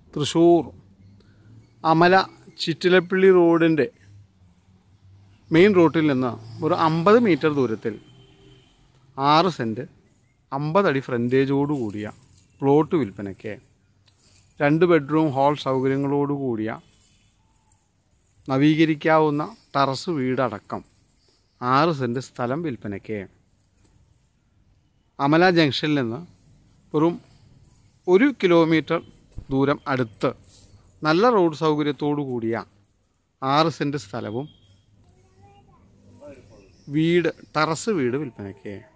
തൃശ്ശൂർ അമല ചിറ്റിലപ്പള്ളി റോഡിൻ്റെ മെയിൻ റോട്ടിൽ നിന്ന് ഒരു 50 മീറ്റർ ദൂരത്തിൽ 6 സെൻറ്റ് 50 അടി ഫ്രണ്ടേജോട് കൂടിയ പ്ലോട്ട് വിൽപ്പനയ്ക്ക് 2 ബെഡ്റൂം ഹാൾ സൗകര്യങ്ങളോട് കൂടിയ നവീകരിക്കാവുന്ന ടെറസ് വീടടക്കം 6 സെൻറ്റ് സ്ഥലം വിൽപ്പനയ്ക്ക് അമല ജംഗ്ഷനിൽ നിന്ന് വെറും 1 കിലോമീറ്റർ ദൂരം അടുത്ത് നല്ല റോഡ് സൗകര്യത്തോടു കൂടിയ 6 സെൻറ്റ് സ്ഥലവും വീട് ടെറസ് വീട് വിൽപ്പനയ്ക്ക്